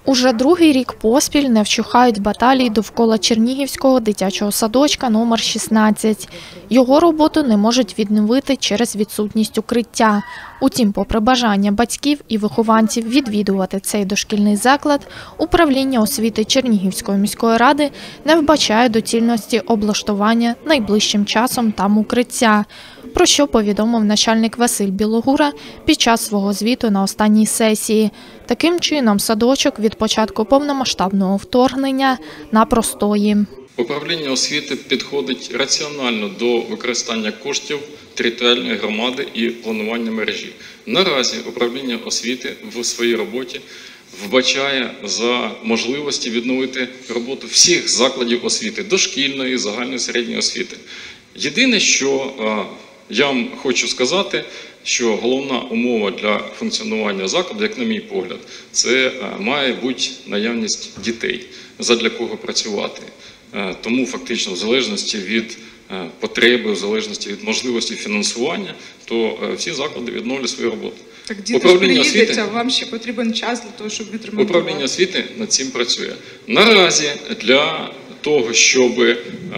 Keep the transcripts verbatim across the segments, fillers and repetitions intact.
Уже другий рік поспіль не вщухають баталії довкола Чернігівського дитячого садочка номер шістнадцять. Його роботу не можуть відновити через відсутність укриття. Утім, попри бажання батьків і вихованців відвідувати цей дошкільний заклад, управління освіти Чернігівської міської ради не вбачає доцільності облаштування найближчим часом там укриття, про що повідомив начальник Василь Білогура під час свого звіту на останній сесії. Таким чином, садочок від початку повномасштабного вторгнення на простої. Управління освіти підходить раціонально до використання коштів територіальної громади і планування мережі. Наразі управління освіти в своїй роботі вбачає за можливості відновити роботу всіх закладів освіти, дошкільної, загальної середньої освіти. Єдине, що я вам хочу сказати, що головна умова для функціонування закладу, як на мій погляд, це має бути наявність дітей, задля кого працювати. Тому фактично в залежності від потреби, в залежності від можливості фінансування, то всі заклади відновлять свою роботу. Так діти ж приїдуть, а вам ще потрібен час для того, щоб відремонтувати. Управління освіти над цим працює. Наразі для того, щоб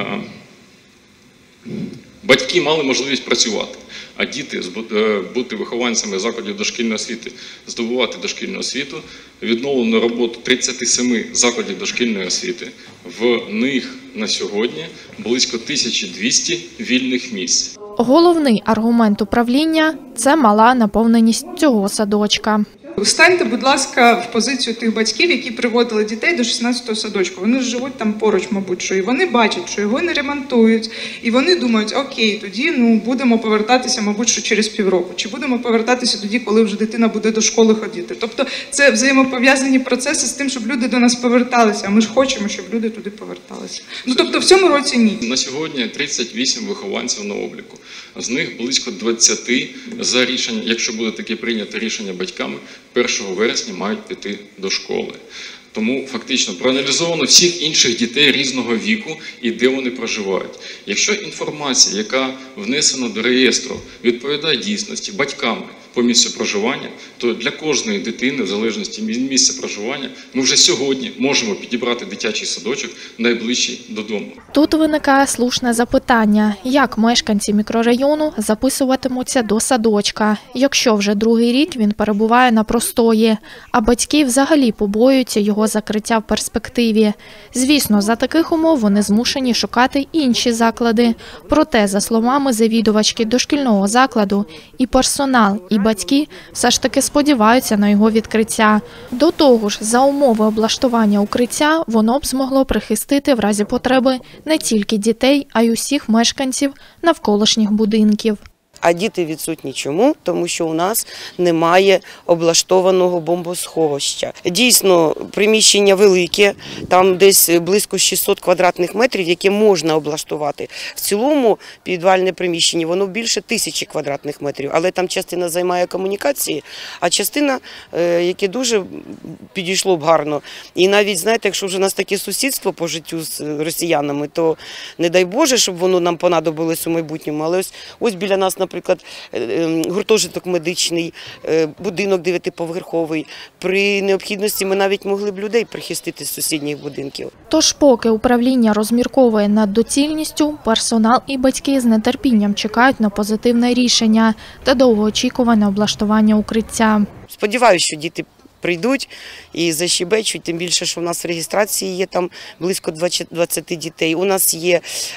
батьки мали можливість працювати, а діти бути вихованцями закладів дошкільної освіти, здобувати дошкільну освіту, відновлено роботу тридцяти семи закладів дошкільної освіти. В них на сьогодні близько тисячі двісті вільних місць. Головний аргумент управління – це мала наповненість цього садочка. Станьте, будь ласка, в позицію тих батьків, які приводили дітей до шістнадцятого садочку. Вони ж живуть там поруч, мабуть, що і вони бачать, що його не ремонтують. І вони думають, окей, тоді ну, будемо повертатися, мабуть, що через півроку. Чи будемо повертатися тоді, коли вже дитина буде до школи ходити. Тобто це взаємопов'язані процеси з тим, щоб люди до нас поверталися. А ми ж хочемо, щоб люди туди поверталися. Ну, тобто в цьому році ні. На сьогодні тридцять вісім вихованців на обліку. З них близько двадцяти за рішення, якщо буде таке прийнято рішення батьками, першого вересня мають піти до школи. Тому фактично проаналізовано всіх інших дітей різного віку і де вони проживають. Якщо інформація, яка внесена до реєстру, відповідає дійсності батьками по місцю проживання, то для кожної дитини, в залежності від місця проживання, ми вже сьогодні можемо підібрати дитячий садочок найближчий додому. Тут виникає слушне запитання, як мешканці мікрорайону записуватимуться до садочка, якщо вже другий рік він перебуває на простої, а батьки взагалі побоюються його закриття в перспективі. Звісно, за таких умов вони змушені шукати інші заклади. Проте, за словами завідувачки дошкільного закладу, і персонал, і батьки все ж таки сподіваються на його відкриття. До того ж, за умови облаштування укриття воно б змогло прихистити в разі потреби не тільки дітей, а й усіх мешканців навколишніх будинків. А діти відсутні чому? Тому що у нас немає облаштованого бомбосховища. Дійсно, приміщення велике, там десь близько шістсот квадратних метрів, які можна облаштувати. В цілому підвальне приміщення, воно більше тисячі квадратних метрів, але там частина займає комунікації, а частина, яке дуже підійшло б гарно. І навіть, знаєте, якщо вже у нас таке сусідство по життю з росіянами, то не дай Боже, щоб воно нам понадобилось у майбутньому, але ось, ось біля нас, наприклад, гуртожиток медичний, будинок дев'ятиповерховий. При необхідності ми навіть могли б людей прихистити з сусідніх будинків. Тож поки управління розмірковує над доцільністю, персонал і батьки з нетерпінням чекають на позитивне рішення та довгоочікуване облаштування укриття. Сподіваюся, що діти прийдуть і защебечуть, тим більше, що у нас в реєстрації є там близько двадцяти дітей. У нас є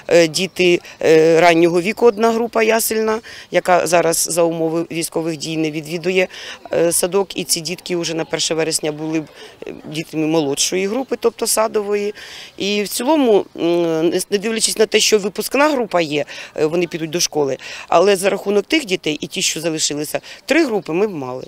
діти раннього віку, одна група ясельна, яка зараз за умови військових дій не відвідує садок, і ці дітки вже на перше вересня були б дітьми молодшої групи, тобто садової. І в цілому, не дивлячись на те, що випускна група є, вони підуть до школи, але за рахунок тих дітей і ті, що залишилися, три групи ми б мали.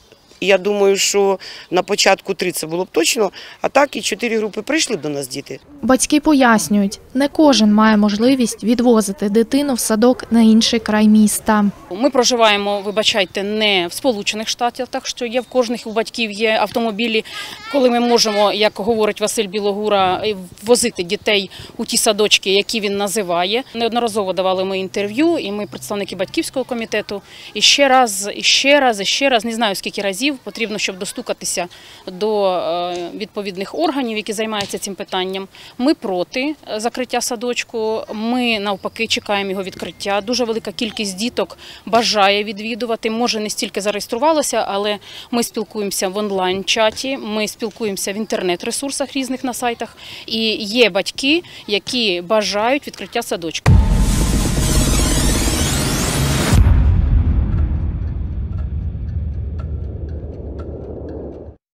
Я думаю, що на початку три це було б точно, а так і чотири групи прийшли б до нас діти. Батьки пояснюють, не кожен має можливість відвозити дитину в садок на інший край міста. Ми проживаємо, вибачайте, не в Сполучених Штатах, так що є в кожних у батьків є автомобілі, коли ми можемо, як говорить Василь Білогура, возити дітей у ті садочки, які він називає. Неодноразово давали ми інтерв'ю, і ми представники батьківського комітету, і ще раз, і ще раз, і ще раз, не знаю скільки разів, разів. Потрібно, щоб достукатися до е, відповідних органів, які займаються цим питанням. Ми проти закриття садочку, ми навпаки чекаємо його відкриття. Дуже велика кількість діток бажає відвідувати, може не стільки зареєструвалося, але ми спілкуємося в онлайн-чаті, ми спілкуємося в інтернет-ресурсах різних на сайтах, і є батьки, які бажають відкриття садочку.